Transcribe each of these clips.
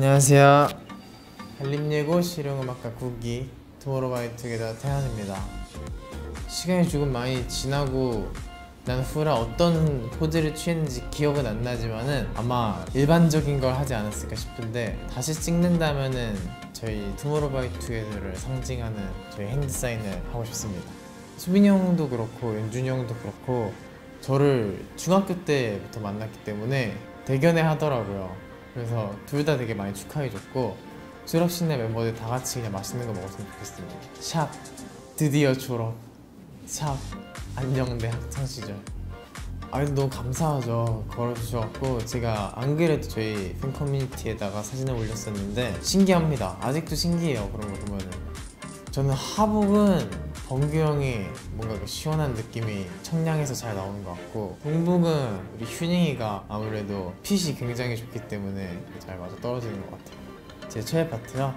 안녕하세요. 한림예고 실용음악과 9기 투모로우바이투게더 태연입니다. 시간이 조금 많이 지나고 난 후라 어떤 포즈를 취했는지 기억은 안 나지만은 아마 일반적인 걸 하지 않았을까 싶은데, 다시 찍는다면은 저희 투모로우바이투게더를 상징하는 저희 핸드사인을 하고 싶습니다. 수빈이 형도 그렇고 연준이 형도 그렇고 저를 중학교 때부터 만났기 때문에 대견해 하더라고요. 그래서 둘 다 되게 많이 축하해줬고, 졸업식날 멤버들 다 같이 그냥 맛있는 거 먹었으면 좋겠습니다. 샵 드디어 졸업, 샵 안녕대 학창시절. 근데 너무 감사하죠. 걸어주셔갖고. 제가 안 그래도 저희 팬 커뮤니티에다가 사진을 올렸었는데 신기합니다. 아직도 신기해요. 그런 거 보면은. 저는 하복은 범규 형이 뭔가 그 시원한 느낌이 청량해서 잘 나오는 것 같고, 동북은 우리 휴닝이가 아무래도 핏이 굉장히 좋기 때문에 잘 맞아 떨어지는 것 같아요. 제 최애 파트요?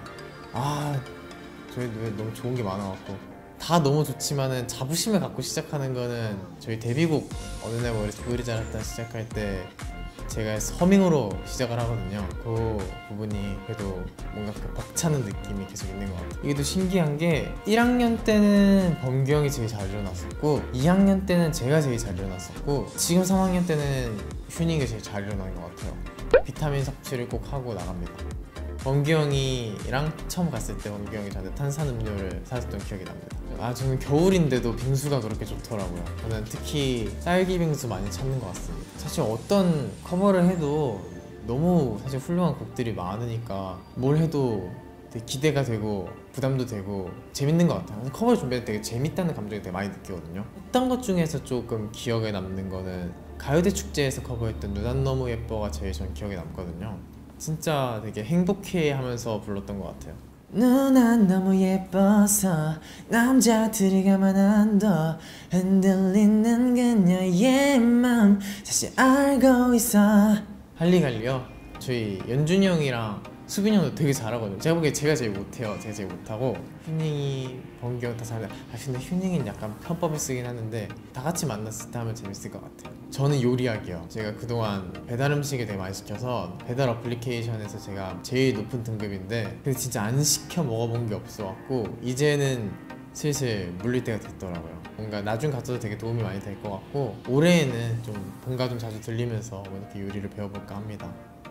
저희 노래 너무 좋은 게 많아갖고 다 너무 좋지만은 자부심을 갖고 시작하는 거는 저희 데뷔곡 어느 날 머리 우리 잘했다 시작할 때 제가 서밍으로 시작을 하거든요. 그 부분이 그래도 뭔가 그 벅차는 느낌이 계속 있는 것 같아요. 이게 또 신기한 게 1학년 때는 범규 형이 제일 잘 일어났었고 2학년 때는 제가 제일 잘 일어났었고 지금 3학년 때는 휴닝이 제일 잘 일어나는 것 같아요. 비타민 섭취를 꼭 하고 나갑니다. 범규 형이랑 처음 갔을 때 범규 형이 저한테 탄산음료를 사줬던 기억이 납니다. 저는 겨울인데도 빙수가 그렇게 좋더라고요. 저는 특히 딸기 빙수 많이 찾는 것 같습니다. 사실 어떤 커버를 해도 너무 사실 훌륭한 곡들이 많으니까 뭘 해도 되게 기대가 되고 부담도 되고 재밌는 것 같아요. 커버를 준비할 때 되게 재밌다는 감정이 되게 많이 느끼거든요. 했던 것 중에서 조금 기억에 남는 거는 가요대 축제에서 커버했던 누난 너무 예뻐가 제일 전 기억에 남거든요. 진짜 되게 행복해 하면서 불렀던 것 같아요. 누난 너무 예뻐서 남자들이 가만 안 둬 흔들리는 그녀의 맘 사실 알고 있어. 할리갈리요? 저희 연준이 형이랑 수빈이 형도 되게 잘하거든요. 제가 보기에 제가 제일 못해요. 제가 제일 못하고 휴닝이, 범규 형 다 잘해요. 근데 휴닝이는 약간 편법을 쓰긴 하는데 다 같이 만났을 때 하면 재밌을 것 같아요. 저는 요리하기요. 제가 그동안 배달 음식을 되게 많이 시켜서 배달 어플리케이션에서 제가 제일 높은 등급인데 근데 진짜 안 시켜 먹어본 게 없어갖고 이제는 슬슬 물릴 때가 됐더라고요. 뭔가 나중 가서도 되게 도움이 많이 될 것 같고 올해에는 좀 본가 좀 자주 들리면서 이렇게 요리를 배워볼까 합니다.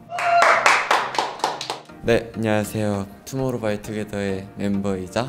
네, 안녕하세요. 투모로우바이투게더의 멤버이자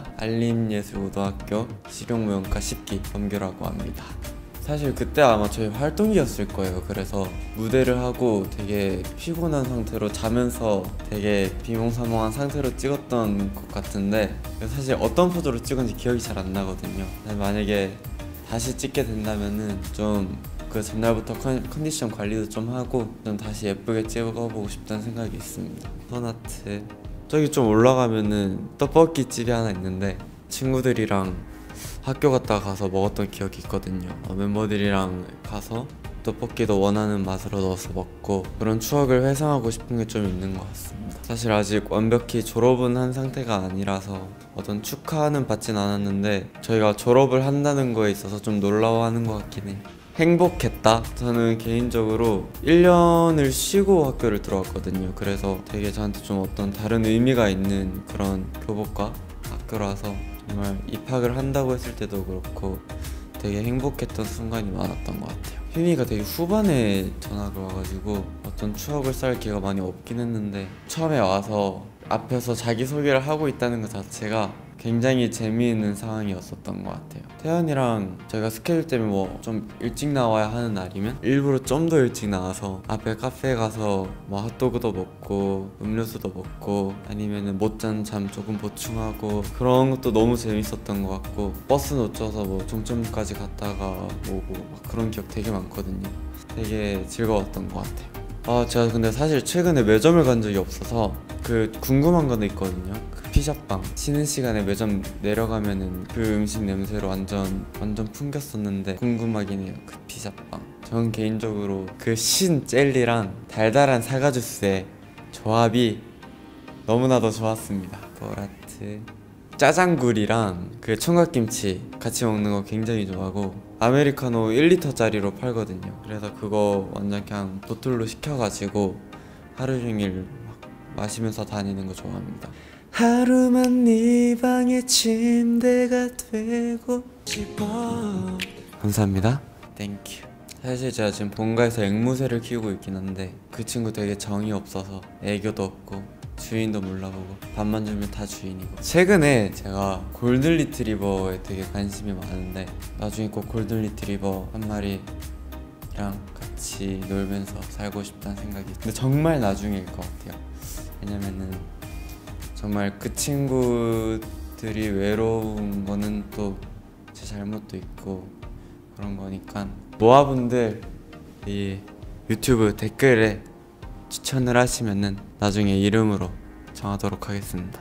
한림예술고등학교 실용무용과 10기 범규라고 합니다. 사실 그때 아마 저희 활동기였을 거예요. 그래서 무대를 하고 되게 피곤한 상태로 자면서 되게 비몽사몽한 상태로 찍었던 것 같은데 사실 어떤 포즈로 찍었는지 기억이 잘 안 나거든요. 만약에 다시 찍게 된다면은 좀 그 전날부터 컨디션 관리도 좀 하고 좀 다시 예쁘게 찍어보고 싶다는 생각이 있습니다. 소나트 저기 좀 올라가면은 떡볶이 집이 하나 있는데 친구들이랑 학교 갔다 가서 먹었던 기억이 있거든요. 멤버들이랑 가서 떡볶이도 원하는 맛으로 넣어서 먹고 그런 추억을 회상하고 싶은 게 좀 있는 것 같습니다. 사실 아직 완벽히 졸업은 한 상태가 아니라서 어떤 축하는 받진 않았는데 저희가 졸업을 한다는 거에 있어서 좀 놀라워하는 것 같긴 해요. 행복했다? 저는 개인적으로 1년을 쉬고 학교를 들어왔거든요. 그래서 되게 저한테 좀 어떤 다른 의미가 있는 그런 교복과 학교라서 정말 입학을 한다고 했을 때도 그렇고 되게 행복했던 순간이 많았던 것 같아요. 휴닝이가 되게 후반에 전학을 와가지고 어떤 추억을 쌓을 기회가 많이 없긴 했는데 처음에 와서 앞에서 자기소개를 하고 있다는 것 자체가 굉장히 재미있는 상황이었었던 것 같아요. 태연이랑 저희가 스케줄 때문에 뭐 좀 일찍 나와야 하는 날이면 일부러 좀 더 일찍 나와서 앞에 카페에 가서 뭐 핫도그도 먹고 음료수도 먹고 아니면은 못 잔 잠 조금 보충하고 그런 것도 너무 재밌었던 것 같고 버스 놓쳐서 뭐 종점까지 갔다가 오고 막 그런 기억 되게 많거든요. 되게 즐거웠던 것 같아요. 제가 근데 사실 최근에 매점을 간 적이 없어서 그 궁금한 건 있거든요. 그 피자빵 쉬는 시간에 매점 내려가면은 그 음식 냄새로 완전 풍겼었는데 궁금하긴 해요. 그 피자빵 전 개인적으로 그 신 젤리랑 달달한 사과 주스의 조합이 너무나도 좋았습니다. 보라트 짜장굴이랑 그 총각김치 같이 먹는 거 굉장히 좋아하고 아메리카노 1리터짜리로 팔거든요. 그래서 그거 완전 그냥 보틀로 시켜가지고 하루 종일 막 마시면서 다니는 거 좋아합니다. 하루만 네 방의 침대가 되고 싶어. 감사합니다. 땡큐. 사실 제가 지금 본가에서 앵무새를 키우고 있긴 한데 그 친구 되게 정이 없어서 애교도 없고 주인도 몰라보고 밥만 주면 다 주인이고, 최근에 제가 골든 리트리버에 되게 관심이 많은데 나중에 꼭 골든 리트리버 한 마리랑 같이 놀면서 살고 싶다는 생각이, 근데 정말 나중일 것 같아요. 왜냐면은 정말 그 친구들이 외로운 거는 또 제 잘못도 있고 그런 거니까 모아분들 이 유튜브 댓글에 추천을 하시면은 나중에 이름으로 정하도록 하겠습니다.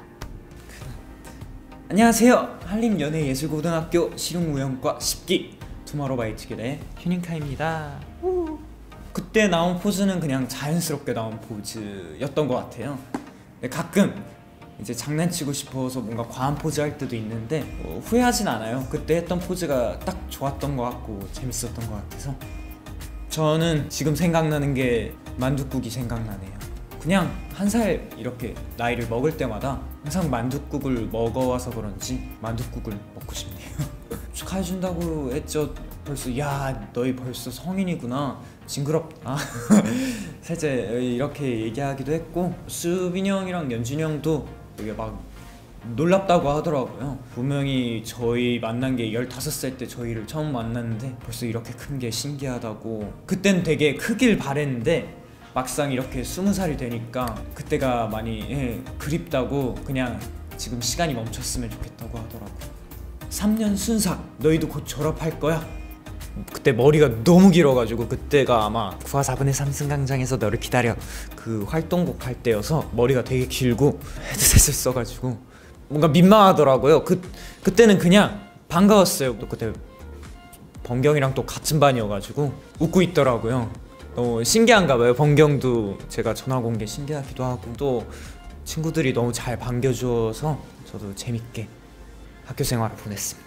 안녕하세요. 한림연예예술고등학교 실용무용과 10기 투모로우바이투게더의 휴닝카입니다. 그때 나온 포즈는 그냥 자연스럽게 나온 포즈였던 것 같아요. 가끔 이제 장난치고 싶어서 뭔가 과한 포즈 할 때도 있는데 후회하진 않아요. 그때 했던 포즈가 딱 좋았던 것 같고 재밌었던 것 같아서. 저는 지금 생각나는 게 만둣국이 생각나네요. 그냥 한 살 이렇게 나이를 먹을 때마다 항상 만둣국을 먹어와서 그런지 만둣국을 먹고 싶네요. 축하해준다고 했죠. 벌써 야 너희 벌써 성인이구나, 징그럽다. 살짝 이렇게 얘기하기도 했고, 수빈이 형이랑 연준이 형도 되게 막 놀랍다고 하더라고요. 분명히 저희 만난 게 15살 때 저희를 처음 만났는데 벌써 이렇게 큰 게 신기하다고. 그땐 되게 크길 바랬는데 막상 이렇게 20살이 되니까 그때가 많이 그립다고, 그냥 지금 시간이 멈췄으면 좋겠다고 하더라고요. 3년 순삭, 너희도 곧 졸업할 거야? 그때 머리가 너무 길어가지고, 그때가 아마 9화 4분의 3 승강장에서 너를 기다려 그 활동곡 할 때여서 머리가 되게 길고 헤드셋을 써가지고 뭔가 민망하더라고요. 그때는 그냥 반가웠어요. 또 그때 번경이랑 또 같은 반이어가지고 웃고 있더라고요. 너무 신기한가 봐요. 번경도 제가 전학 온 게 신기하기도 하고, 또 친구들이 너무 잘 반겨주어서 저도 재밌게 학교 생활을 보냈습니다.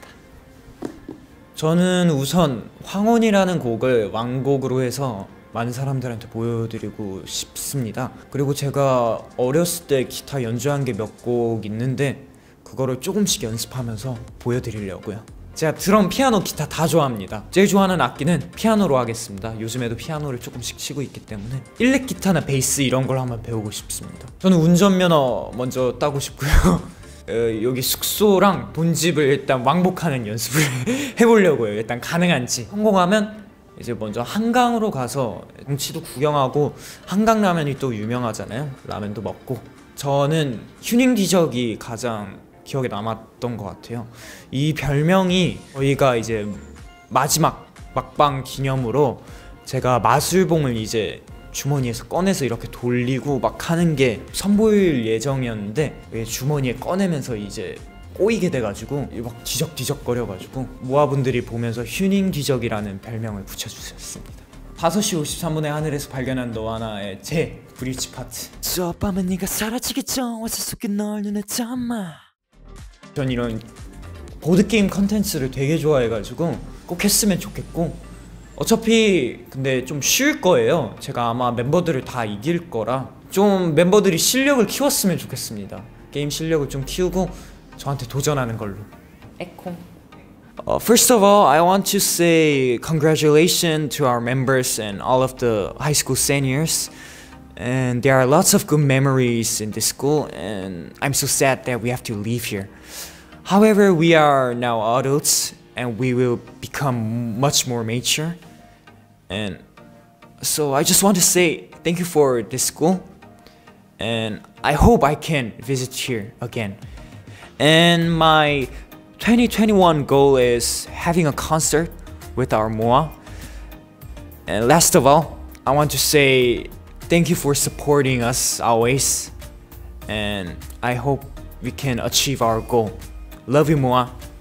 저는 우선 황혼이라는 곡을 완곡으로 해서 많은 사람들한테 보여드리고 싶습니다. 그리고 제가 어렸을 때 기타 연주한 게 몇 곡 있는데 그거를 조금씩 연습하면서 보여드리려고요. 제가 드럼, 피아노, 기타 다 좋아합니다. 제일 좋아하는 악기는 피아노로 하겠습니다. 요즘에도 피아노를 조금씩 치고 있기 때문에 일렉 기타나 베이스 이런 걸 한번 배우고 싶습니다. 저는 운전면허 먼저 따고 싶고요. 여기 숙소랑 본집을 일단 왕복하는 연습을 해보려고요. 일단 가능한지. 성공하면 이제 먼저 한강으로 가서 경치도 구경하고, 한강라면이 또 유명하잖아요. 라면도 먹고. 저는 휴닝 디적이 가장 기억에 남았던 것 같아요. 이 별명이 저희가 이제 마지막 막방 기념으로 제가 마술봉을 이제 주머니에서 꺼내서 이렇게 돌리고 막 하는 게 선보일 예정이었는데 왜 주머니에 꺼내면서 이제 꼬이게 돼가지고 막 뒤적뒤적 거려가지고 모아분들이 보면서 휴닝 뒤적이라는 별명을 붙여주셨습니다. 5시 53분에 하늘에서 발견한 너와 나의 제 브릿지 파트. 저 밤에 네가 사라지겠죠. 어제 속에 널 눈에 담아. 전 이런 보드게임 컨텐츠를 되게 좋아해가지고 꼭 했으면 좋겠고, 어차피 근데 좀 쉬울 거예요. 제가 아마 멤버들을 다 이길 거라 좀 멤버들이 실력을 키웠으면 좋겠습니다. 게임 실력을 좀 키우고 저한테 도전하는 걸로. 에콩. First of all, I want to say congratulations to our members and all of the high school seniors. And there are lots of good memories in this school, and I'm so sad that we have to leave here. However, we are now adults and we will become much more mature. And so I just want to say thank you for this school, and I hope I can visit here again. And my 2021 goal is having a concert with our MOA. And last of all, I want to say thank you for supporting us always, and I hope we can achieve our goal. Love you, MOA.